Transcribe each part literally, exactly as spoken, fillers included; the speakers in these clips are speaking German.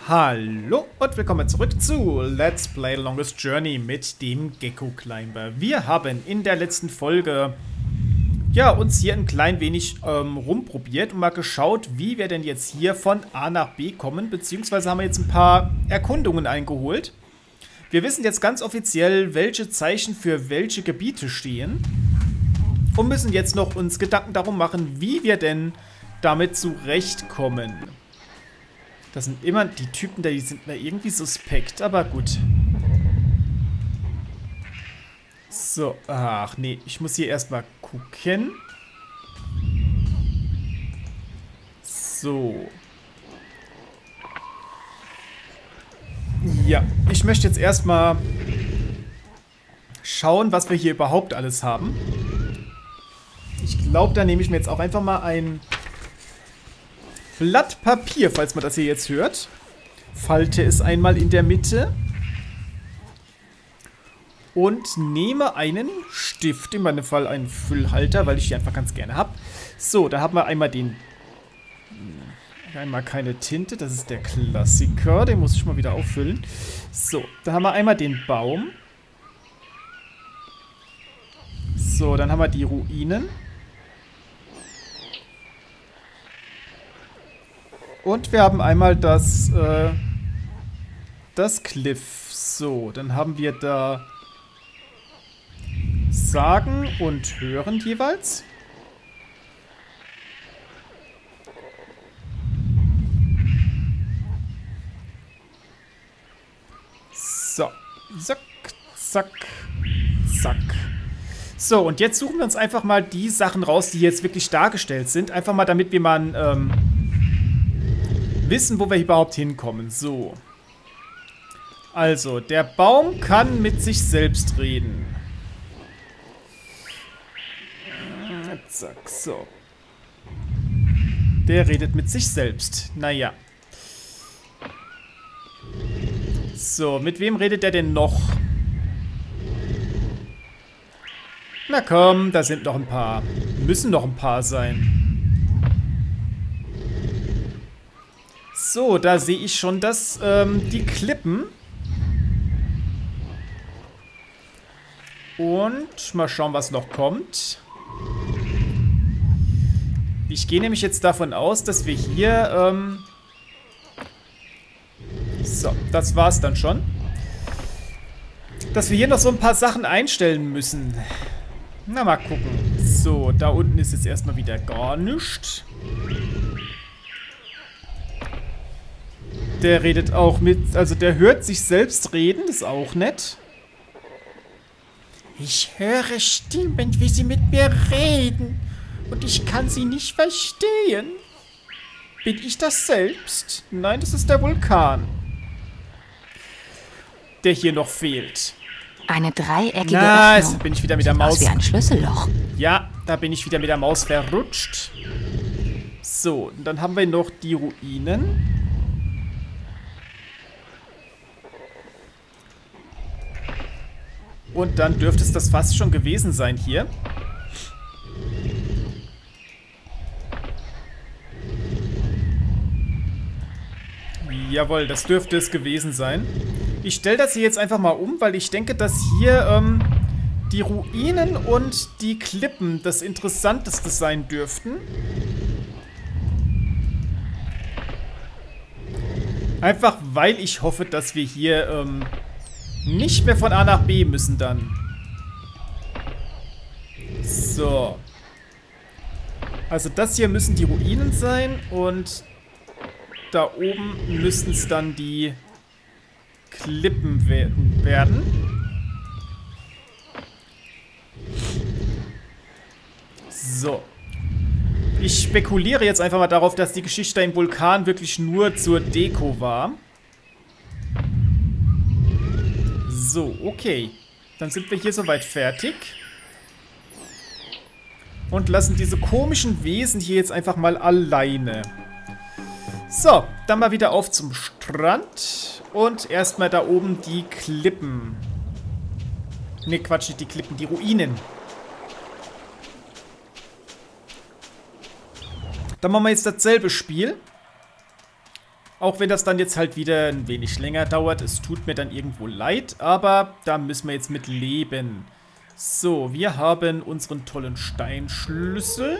Hallo und willkommen zurück zu Let's Play The Longest Journey mit dem Gecko Climber. Wir haben in der letzten Folge ja, uns hier ein klein wenig ähm, rumprobiert und mal geschaut, wie wir denn jetzt hier von A nach B kommen, beziehungsweise haben wir jetzt ein paar Erkundungen eingeholt. Wir wissen jetzt ganz offiziell, welche Zeichen für welche Gebiete stehen und müssen jetzt noch uns Gedanken darum machen, wie wir denn damit zurechtkommen. Das sind immer die Typen, die sind mir irgendwie suspekt, aber gut. So, ach nee, ich muss hier erstmal gucken. So. Ja, ich möchte jetzt erstmal schauen, was wir hier überhaupt alles haben. Ich glaube, da nehme ich mir jetzt auch einfach mal ein Blatt Papier, falls man das hier jetzt hört. Falte es einmal in der Mitte. Und nehme einen Stift, in meinem Fall einen Füllhalter, weil ich die einfach ganz gerne habe. So, da haben wir einmal den... Einmal keine Tinte, das ist der Klassiker. Den muss ich mal wieder auffüllen. So, da haben wir einmal den Baum. So, dann haben wir die Ruinen. Und wir haben einmal das, äh, das Cliff. So, dann haben wir da Sagen und Hören jeweils. So, zack, zack, zack. So, und jetzt suchen wir uns einfach mal die Sachen raus, die jetzt wirklich dargestellt sind. Einfach mal, damit wir mal ähm, wissen, wo wir überhaupt hinkommen. So. Also, der Baum kann mit sich selbst reden. Zack, so. Der redet mit sich selbst. Naja. So, mit wem redet der denn noch? Na komm, da sind noch ein paar. Müssen noch ein paar sein. So, da sehe ich schon, dass ähm, die Klippen. Und mal schauen, was noch kommt. Ich gehe nämlich jetzt davon aus, dass wir hier, ähm so, das war's dann schon. Dass wir hier noch so ein paar Sachen einstellen müssen. Na, mal gucken. So, da unten ist jetzt erstmal wieder gar nichts. Der redet auch mit, also der hört sich selbst reden, ist auch nett. Ich höre Stimmen, wie sie mit mir reden. Und ich kann sie nicht verstehen. Bin ich das selbst? Nein, das ist der Vulkan. Der hier noch fehlt. Eine dreieckige Na, Öffnung. jetzt bin ich wieder mit der Sieht Maus. aus wie ein Schlüsselloch. Ja, da bin ich wieder mit der Maus verrutscht. So, und dann haben wir noch die Ruinen. Und dann dürfte es das fast schon gewesen sein hier. Jawohl, das dürfte es gewesen sein. Ich stelle das hier jetzt einfach mal um, weil ich denke, dass hier ähm, die Ruinen und die Klippen das Interessanteste sein dürften. Einfach, weil ich hoffe, dass wir hier ähm, nicht mehr von A nach B müssen dann. So. Also das hier müssen die Ruinen sein und da oben müssten es dann die Klippen werden. So. Ich spekuliere jetzt einfach mal darauf, dass die Geschichte im Vulkan wirklich nur zur Deko war. So, okay. Dann sind wir hier soweit fertig. Und lassen diese komischen Wesen hier jetzt einfach mal alleine. So, dann mal wieder auf zum Strand. Und erstmal da oben die Klippen. Ne, Quatsch, nicht die Klippen, die Ruinen. Dann machen wir jetzt dasselbe Spiel. Auch wenn das dann jetzt halt wieder ein wenig länger dauert. Es tut mir dann irgendwo leid, aber da müssen wir jetzt mit leben. So, wir haben unseren tollen Steinschlüssel.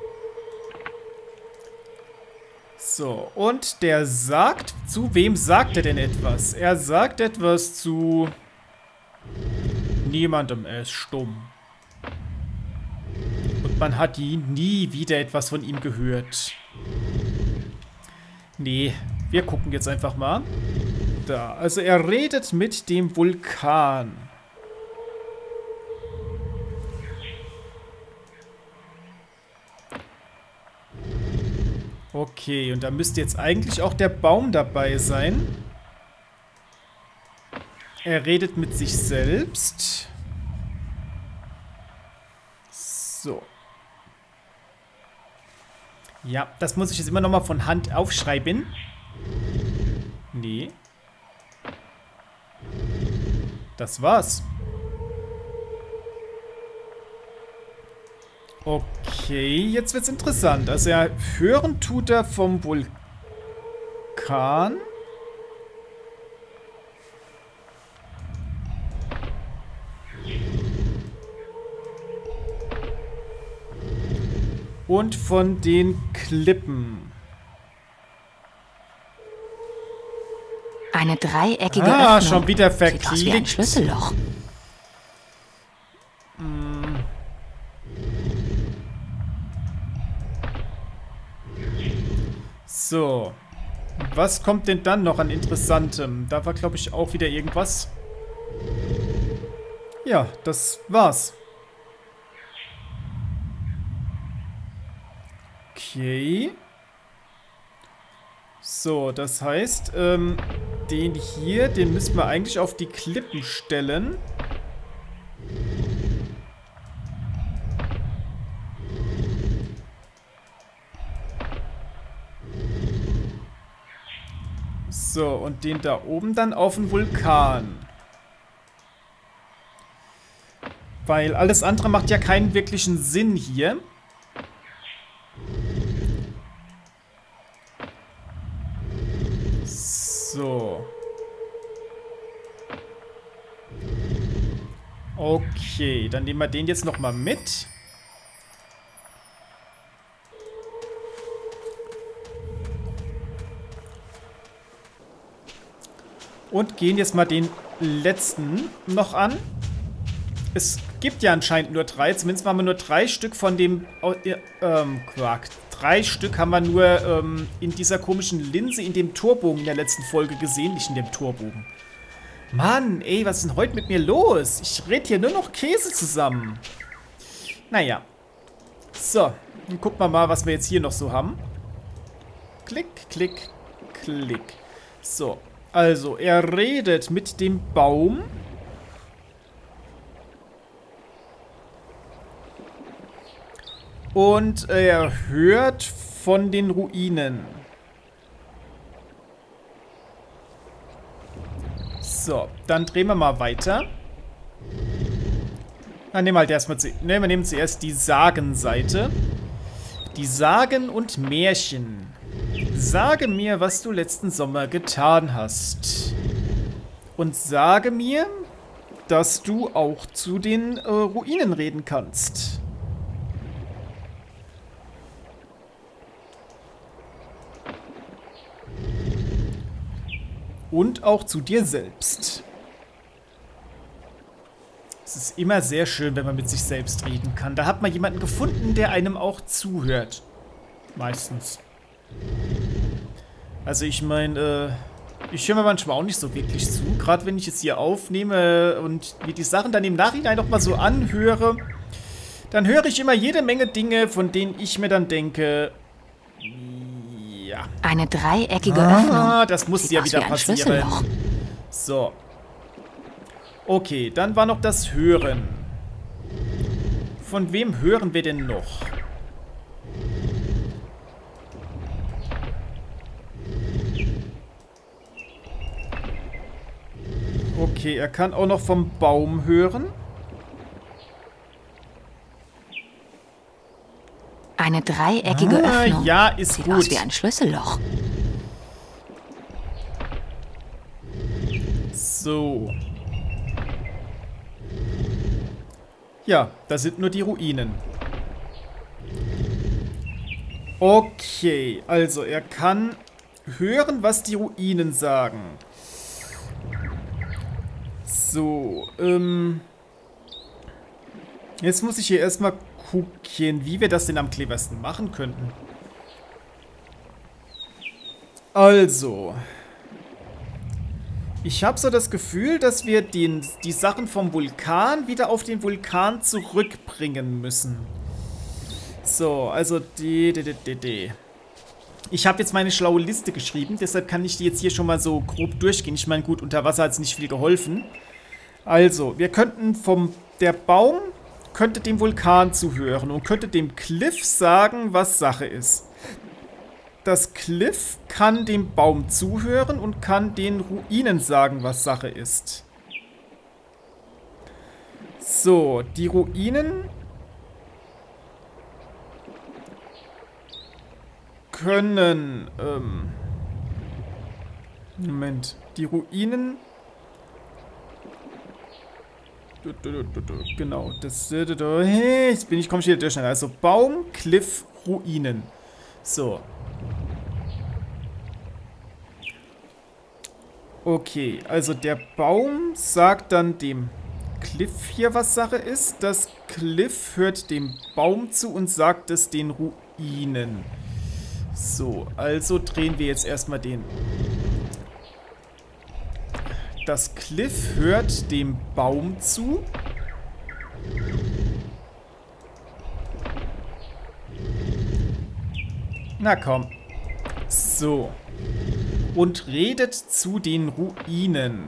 So, und der sagt, zu wem sagt er denn etwas? Er sagt etwas zu niemandem, er ist stumm. Und man hat nie wieder etwas von ihm gehört. Nee, wir gucken jetzt einfach mal. Da, also er redet mit dem Vulkan. Okay, und da müsste jetzt eigentlich auch der Baum dabei sein. Er redet mit sich selbst. So. Ja, das muss ich jetzt immer noch mal von Hand aufschreiben. Nee. Das war's. Okay, jetzt wird's interessant. Also er hören tut er vom Vulkan. Und von den Klippen. Eine dreieckige Ah, Öffnung. schon wieder Sieht aus wie ein verklickt. Schlüsselloch. So. Was kommt denn dann noch an Interessantem? Da war, glaube ich, auch wieder irgendwas. Ja, das war's. Okay. So, das heißt, ähm, den hier, den müssen wir eigentlich auf die Klippen stellen. So, und den da oben dann auf den Vulkan. Weil alles andere macht ja keinen wirklichen Sinn hier. So. Okay, dann nehmen wir den jetzt nochmal mit. Und gehen jetzt mal den letzten noch an. Es gibt ja anscheinend nur drei. Zumindest haben wir nur drei Stück von dem... Äh, ähm, Quark. Drei Stück haben wir nur ähm, in dieser komischen Linse in dem Torbogen in der letzten Folge gesehen. Nicht in dem Torbogen. Mann, ey, was ist denn heute mit mir los? Ich rede hier nur noch Käse zusammen. Naja. So, dann gucken wir mal, was wir jetzt hier noch so haben. Klick, klick, klick. So, also, er redet mit dem Baum. Und er hört von den Ruinen. So, dann drehen wir mal weiter. Dann nehmen wir halt erstmal zu, ne, wir nehmen zuerst die Sagenseite. Die Sagen und Märchen. Sage mir, was du letzten Sommer getan hast. Und sage mir, dass du auch zu den äh, Ruinen reden kannst. Und auch zu dir selbst. Es ist immer sehr schön, wenn man mit sich selbst reden kann. Da hat man jemanden gefunden, der einem auch zuhört. Meistens. Also ich meine, äh, ich höre mir manchmal auch nicht so wirklich zu. Gerade wenn ich es hier aufnehme und mir die Sachen dann im Nachhinein noch mal so anhöre, dann höre ich immer jede Menge Dinge, von denen ich mir dann denke... Ja. Eine dreieckige ah, Öffnung. das muss Sieht ja aus wieder wie ein passieren. Schlüsselloch. So. Okay, dann war noch das Hören. Von wem hören wir denn noch? Okay, er kann auch noch vom Baum hören. Eine dreieckige Ah, Öffnung. ja, ist Sieht gut. aus wie ein Schlüsselloch. So. Ja, da sind nur die Ruinen. Okay, also er kann hören, was die Ruinen sagen. So, ähm... jetzt muss ich hier erstmal gucken, wie wir das denn am cleversten machen könnten. Also... ich habe so das Gefühl, dass wir den, die Sachen vom Vulkan wieder auf den Vulkan zurückbringen müssen. So, also die, die, die, die, die. Ich habe jetzt meine schlaue Liste geschrieben, deshalb kann ich die jetzt hier schon mal so grob durchgehen. Ich meine, gut, unter Wasser hat es nicht viel geholfen. Also, wir könnten vom... der Baum könnte dem Vulkan zuhören und könnte dem Cliff sagen, was Sache ist. Das Cliff kann dem Baum zuhören und kann den Ruinen sagen, was Sache ist. So, die Ruinen können... Ähm, Moment. Die Ruinen... Genau, das... Jetzt bin ich, komme ich wieder durcheinander. Also Baum, Cliff, Ruinen. So. Okay, also der Baum sagt dann dem Cliff hier, was Sache ist. Das Cliff hört dem Baum zu und sagt es den Ruinen. So, also drehen wir jetzt erstmal den... Das Cliff hört dem Baum zu. Na komm. So. Und redet zu den Ruinen.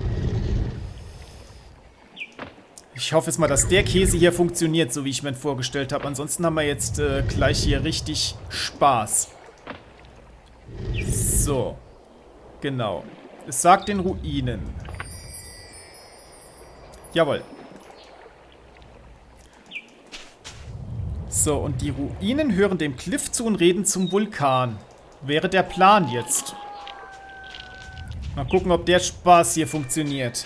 Ich hoffe jetzt mal, dass der Käse hier funktioniert, so wie ich mir vorgestellt habe. Ansonsten haben wir jetzt äh, gleich hier richtig Spaß. So. Genau. Es sagt den Ruinen. Jawohl. So, und die Ruinen hören dem Cliff zu und reden zum Vulkan. Wäre der Plan jetzt. Mal gucken, ob der Spaß hier funktioniert.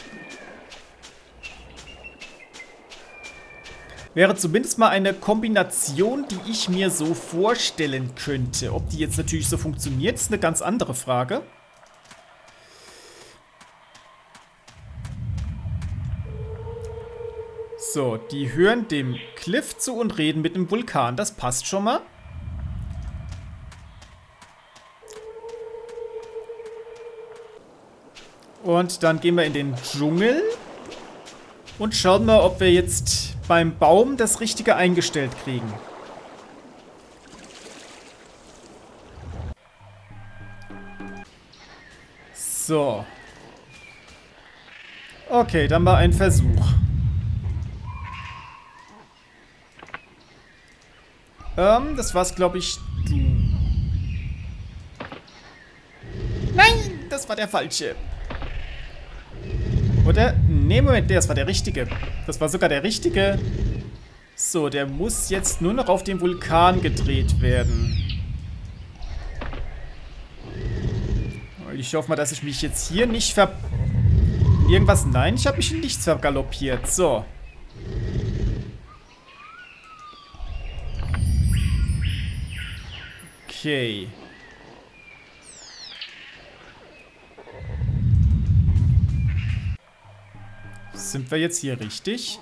Wäre zumindest mal eine Kombination, die ich mir so vorstellen könnte. Ob die jetzt natürlich so funktioniert, ist eine ganz andere Frage. So, die hören dem Cliff zu und reden mit dem Vulkan. Das passt schon mal. Und dann gehen wir in den Dschungel und schauen mal, ob wir jetzt beim Baum das Richtige eingestellt kriegen. So. Okay, dann mal ein Versuch. Ähm, das war's, glaube ich, du. Nein, das war der falsche. Oder? Nee, Moment, das war der richtige. Das war sogar der richtige. So, der muss jetzt nur noch auf den Vulkan gedreht werden. Ich hoffe mal, dass ich mich jetzt hier nicht ver... Irgendwas... Nein, ich habe mich in nichts vergaloppiert. So. Okay. Sind wir jetzt hier richtig?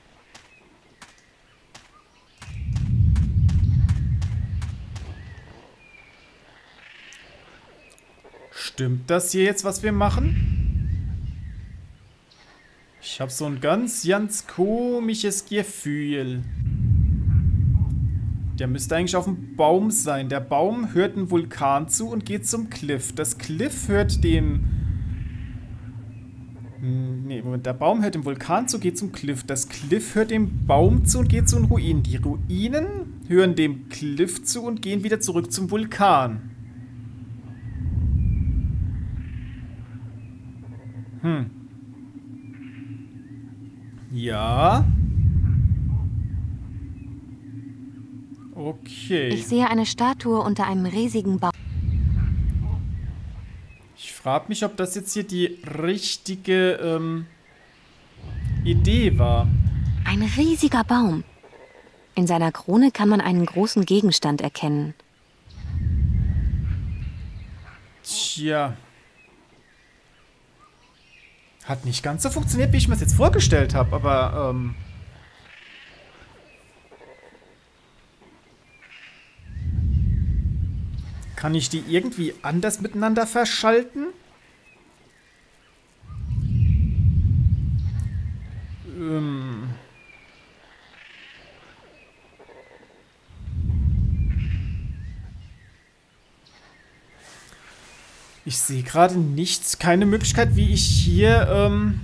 Stimmt das hier jetzt, was wir machen? Ich habe so ein ganz, ganz komisches Gefühl. Der müsste eigentlich auf dem Baum sein. Der Baum hört einen Vulkan zu und geht zum Cliff. Das Cliff hört dem... Nee, Moment. Der Baum hört dem Vulkan zu, geht zum Cliff. Das Cliff hört dem Baum zu und geht zu den Ruinen. Die Ruinen hören dem Cliff zu und gehen wieder zurück zum Vulkan. Hm. Ja. Okay. Ich sehe eine Statue unter einem riesigen Baum. Ich frage mich, ob das jetzt hier die richtige ähm, Idee war. Ein riesiger Baum. In seiner Krone kann man einen großen Gegenstand erkennen. Tja. Hat nicht ganz so funktioniert, wie ich mir das jetzt vorgestellt habe, aber ähm... kann ich die irgendwie anders miteinander verschalten? Ähm... Ich sehe gerade nichts, keine Möglichkeit, wie ich hier ähm,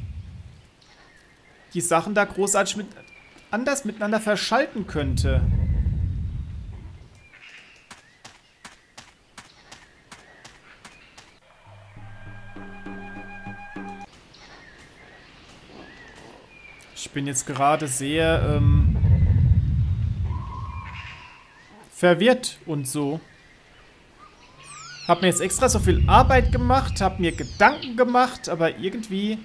die Sachen da großartig mit, anders miteinander verschalten könnte. Ich bin jetzt gerade sehr ähm, verwirrt und so. Hab mir jetzt extra so viel Arbeit gemacht, hab mir Gedanken gemacht, aber irgendwie...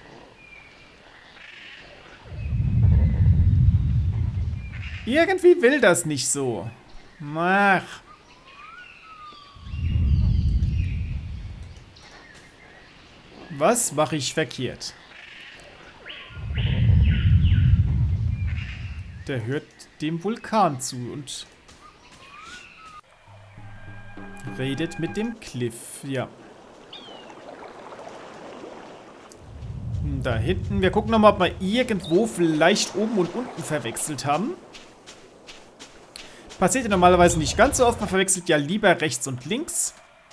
Irgendwie will das nicht so. Ach. Was mache ich verkehrt? Der hört dem Vulkan zu und... redet mit dem Cliff, ja. Da hinten. Wir gucken nochmal, ob wir irgendwo vielleicht oben und unten verwechselt haben. Passiert ja normalerweise nicht ganz so oft. Man verwechselt ja lieber rechts und links.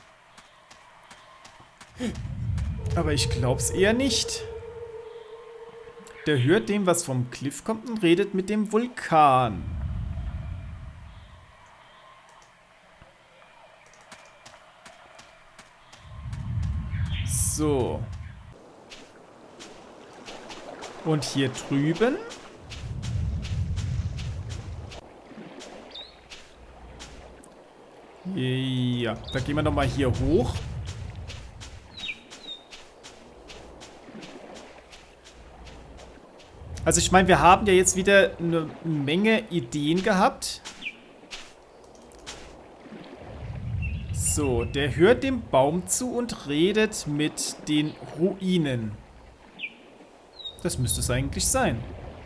Aber ich glaube es eher nicht. Der hört dem, was vom Cliff kommt und redet mit dem Vulkan. So. Und hier drüben. Ja, da gehen wir nochmal hier hoch. Also ich meine, wir haben ja jetzt wieder eine Menge Ideen gehabt. So, der hört dem Baum zu und redet mit den Ruinen. Das müsste es eigentlich sein.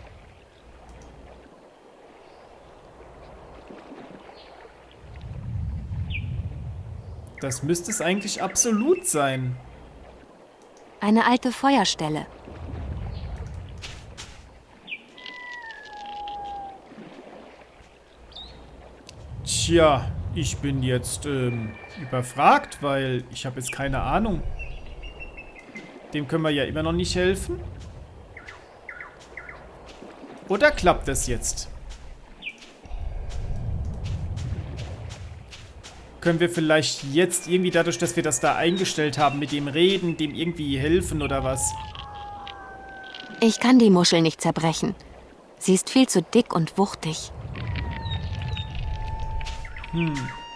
Das müsste es eigentlich absolut sein. Eine alte Feuerstelle. Tja, ich bin jetzt ähm, überfragt, weil ich habe jetzt keine Ahnung. Dem können wir ja immer noch nicht helfen. Oder klappt das jetzt? Können wir vielleicht jetzt irgendwie dadurch, dass wir das da eingestellt haben, mit dem Reden, dem irgendwie helfen oder was? Ich kann die Muschel nicht zerbrechen. Sie ist viel zu dick und wuchtig. Hm.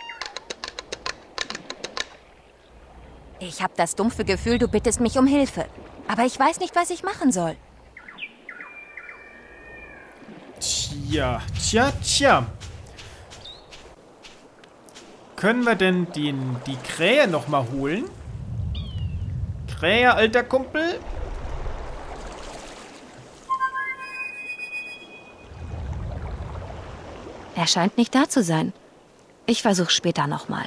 Ich habe das dumpfe Gefühl, du bittest mich um Hilfe. Aber ich weiß nicht, was ich machen soll. Tja, tja, tja. Können wir denn den, die Krähe nochmal holen? Krähe, alter Kumpel? Er scheint nicht da zu sein. Ich versuche später nochmal.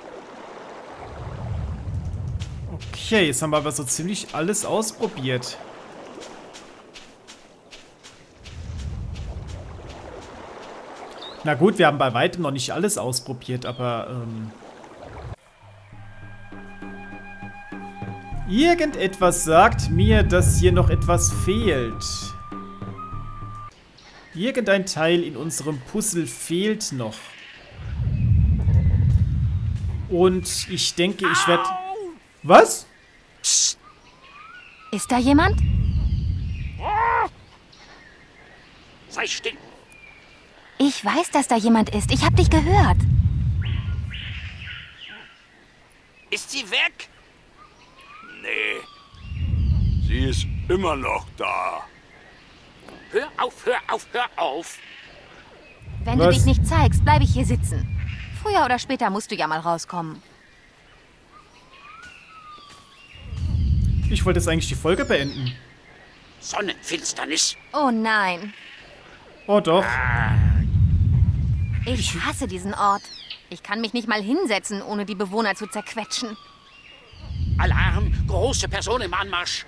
Okay, jetzt haben wir aber so ziemlich alles ausprobiert. Na gut, wir haben bei weitem noch nicht alles ausprobiert, aber ähm, irgendetwas sagt mir, dass hier noch etwas fehlt. Irgendein Teil in unserem Puzzle fehlt noch. Und ich denke, ich werde... Was? Psst. Ist da jemand? Sei still. Ich weiß, dass da jemand ist. Ich habe dich gehört. Ist sie weg? Sie ist immer noch da. Hör auf, hör auf, hör auf. Wenn Was? du dich nicht zeigst, bleibe ich hier sitzen. Früher oder später musst du ja mal rauskommen. Ich wollte jetzt eigentlich die Folge beenden. Sonnenfinsternis. Oh nein. Oh doch. Ich hasse diesen Ort. Ich kann mich nicht mal hinsetzen, ohne die Bewohner zu zerquetschen. Alarm, große Person im Anmarsch.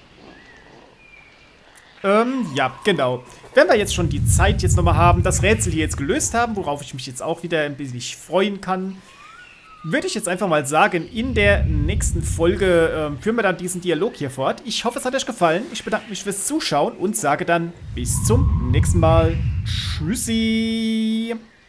Ähm, ja, genau. Wenn wir jetzt schon die Zeit jetzt nochmal haben, das Rätsel hier jetzt gelöst haben, worauf ich mich jetzt auch wieder ein bisschen freuen kann, würde ich jetzt einfach mal sagen, in der nächsten Folge ähm, führen wir dann diesen Dialog hier fort. Ich hoffe, es hat euch gefallen. Ich bedanke mich fürs Zuschauen und sage dann bis zum nächsten Mal. Tschüssi!